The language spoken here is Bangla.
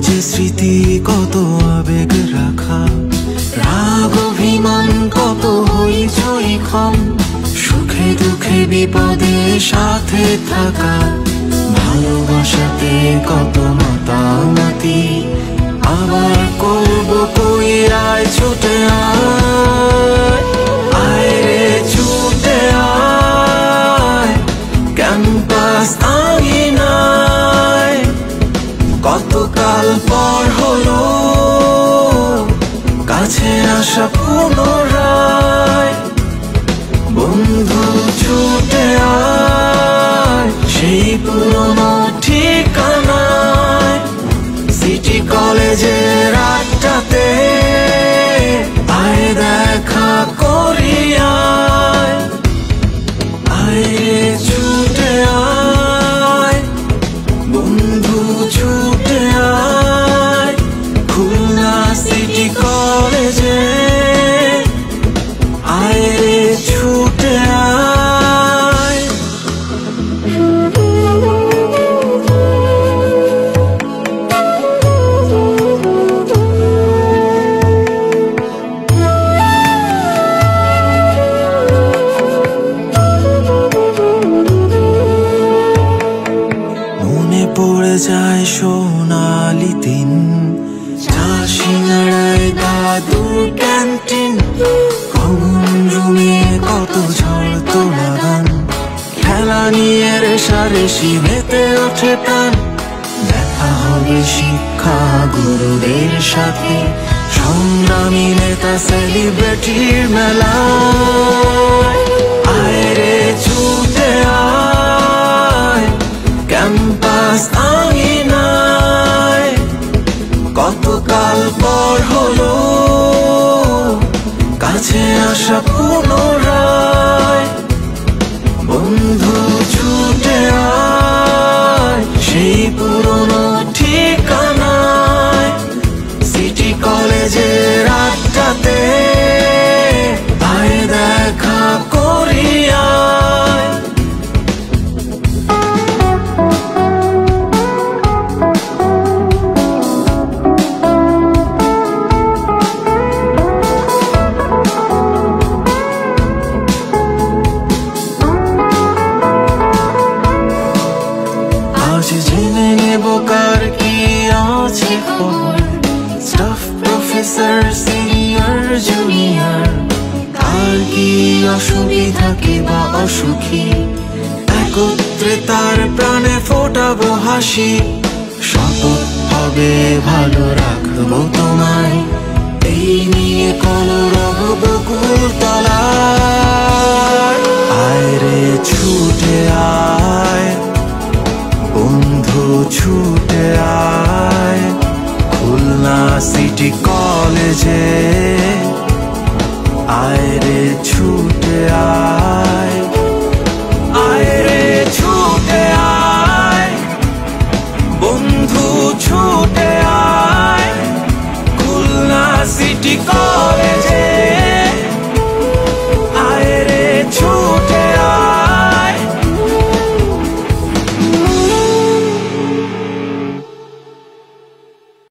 যে স্মৃতি কত আবেগ রাখা, রাগ অভিমান কত হইচই ক্ষণ, সুখে দুঃখে বিপদে সাথে থাকা, ভালোবাসাতে কত মাতামাতি, আবার করব কই আয় ছুটে আয় রে ছুটে আয় ক্যাম্পাস আঙিনায়। কতকাল পর হলো কাছে আসা পুনরায়, বন্ধু ছুটে আয় সেই পুরনো ঠিকানায়, সিটি কলেজের আড্ডাতে আয় দেখা করি আয়, আয় রে ছুটে আয় বন্ধু ছুটে আয় খুলনা সিটি কলেজে, আয় রে ছুটে আয়। মনে পড়ে যায় সোনালি দিন, চা সিঙ্গাড়ায় দাদুর ক্যান্টিন, কমন রুমে কত ঝড় লাগান, খেলা নিয়ে রেশারেশি মেতে ওঠে প্রাণ, দেখা হবে শিক্ষা গুরুদের সাথে, সংগ্রামী নেতা সেলিব্রিটির মেলা, আয় রে ছুটে আয় ক্যাম্পাস আঙিনায়। কতকাল পর হলো কাছে আসা পুনরায়, বন্ধু ছুটে আয় সেই পুরনো ঠিকানায়, সিটি কলেজের আড্ডাতে আয় দেখা করি আয়। আজ জেনে নেব কার কি আছে খবর, স্টাফ প্রফেসর সিনিয়র জুনিয়র, কার কি অসুবিধা কে বা অসুখী, একত্রে তার প্রাণে ফোটাবো হাসি, শপথ হবে ভালো রাখবো তোমায়, এই নিয়ে কলরব বকুল তলায়, আয় রে ছুটে আয় বন্ধু ছুটে আয় খুলনা সিটি কলেজে, আয় রে ছুটে